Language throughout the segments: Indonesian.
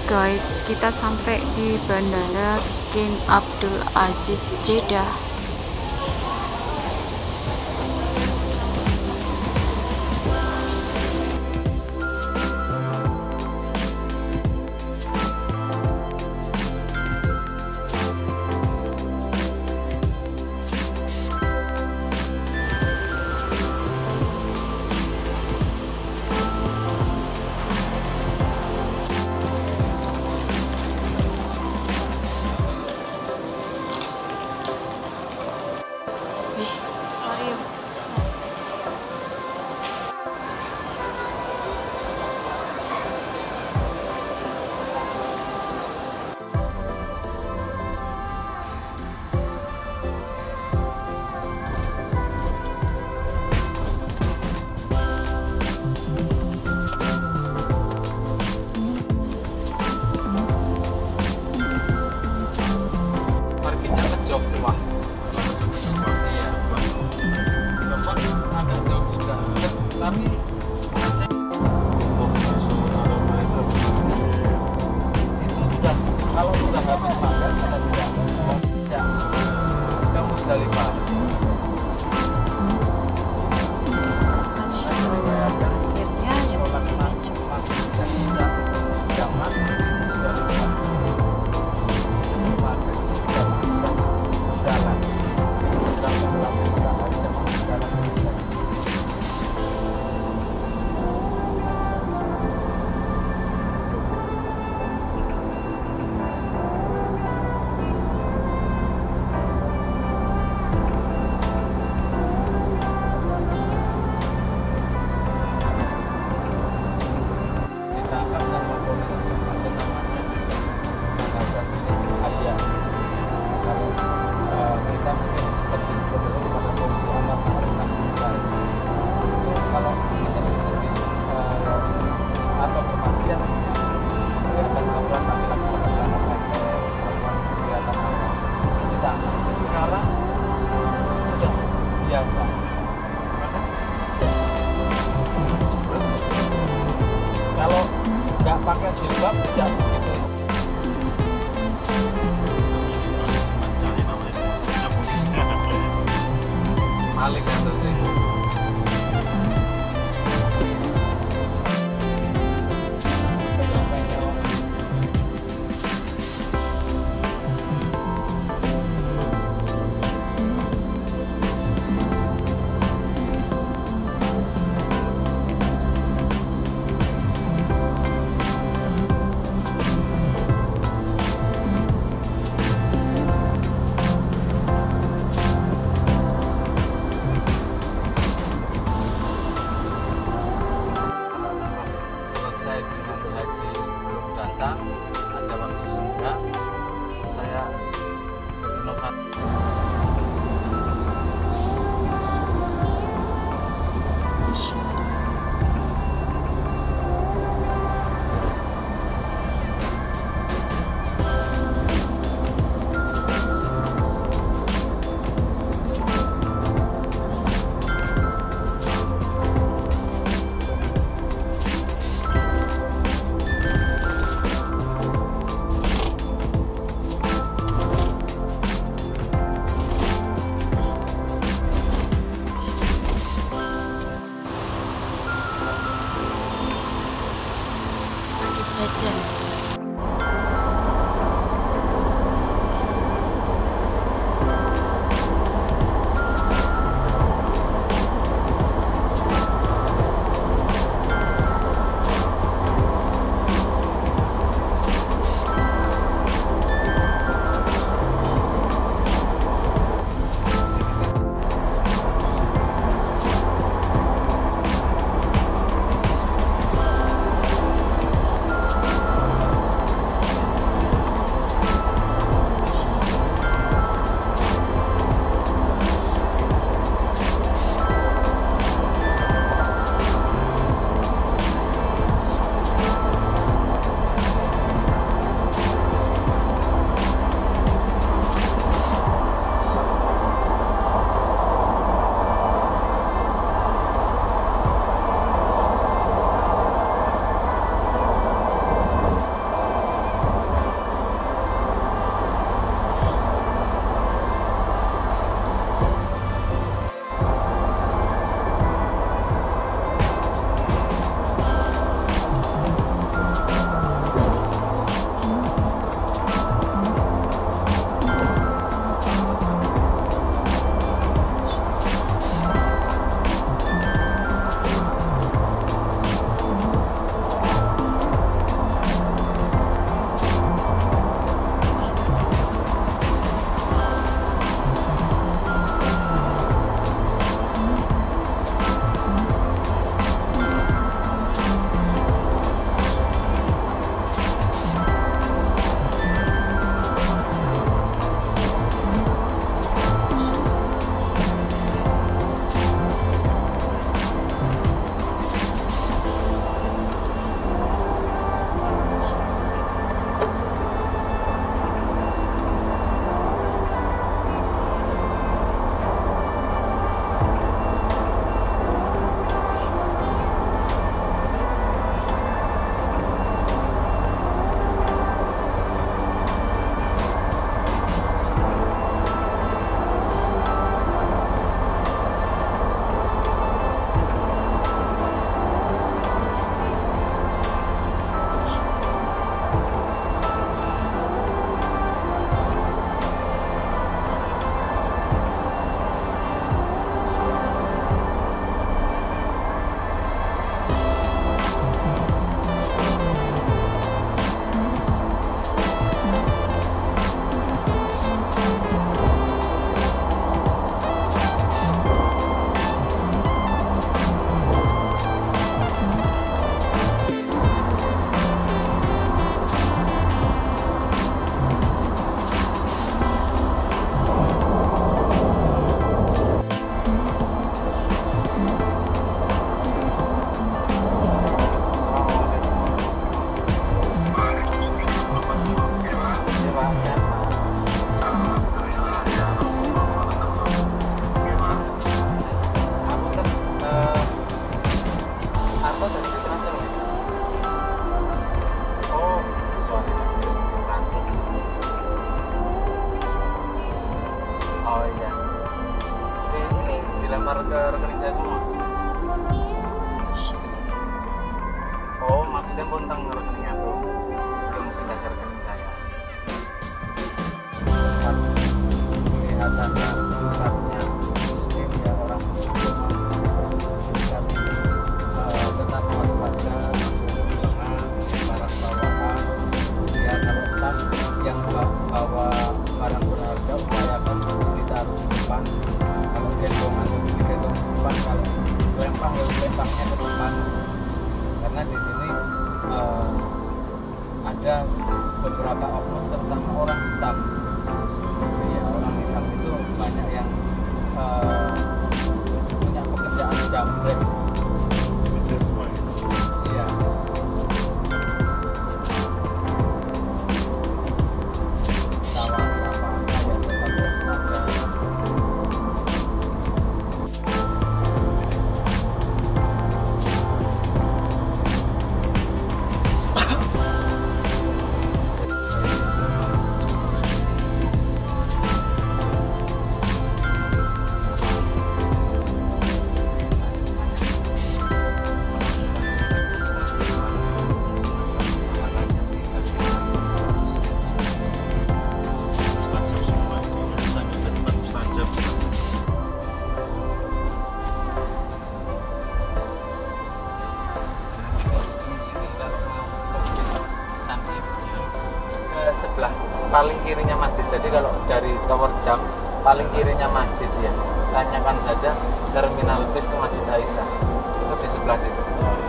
guys, kita sampai di Bandara King Abdul Aziz Jeddah. transfer ke rekening saya semua. Oh, maksudnya pun tentang rekeningnya tuh belum kita ke rekening saya. Kelihatannya pusatnya muslim ya, orang muslim, tapi tetap waspada dengan barang bawaan ya. Kalau tas yang bawa barang berharga upayakan ditaruh di depan. Kalau gendongan digendong di depan, kalau lempang ya lempangnya ke depan, karena di sini ada beberapa oknum terutama orang hitam ya. Orang hitam itu banyak yang punya pekerjaan jambret. Iya. Tawar apa ya, tetap waspada. Sebelah paling kirinya masjid. Jadi kalau dari tower jam paling kirinya masjid ya. Tanyakan saja terminal bis ke Masjid Aisyah. Itu di sebelah situ.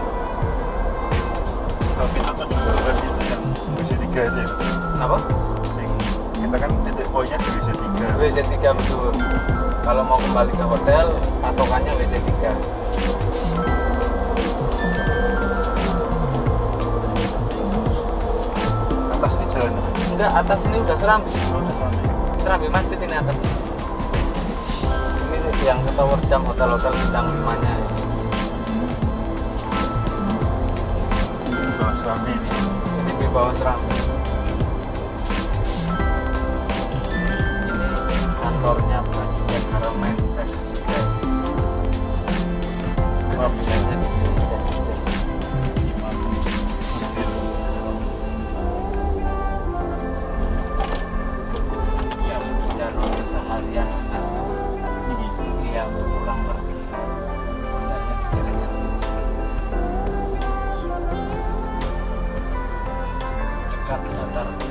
Tapi apa juga kan itu yang WC3 itu ya? Apa? Kita kan titik poinnya di WC3. WC3 betul. Kalau mau kembali ke hotel, patokannya WC3. Atas ini jalan apa? Enggak, atas ini udah Serambi. Oh, udah sampai. Serambi masjid ini atasnya. Ini yang ke tower jam hotel-hotel bintang 5-nya. Bawah Serambi ini. Ini di bawah Serambi. Ini kantornya Presiden Haramain Sheikh Zayed. Ada bidangnya di sini. Imam Masjid. Jam jalur keseharian atau dia pulang pergi hotelnya di jalan sini. Dekat datar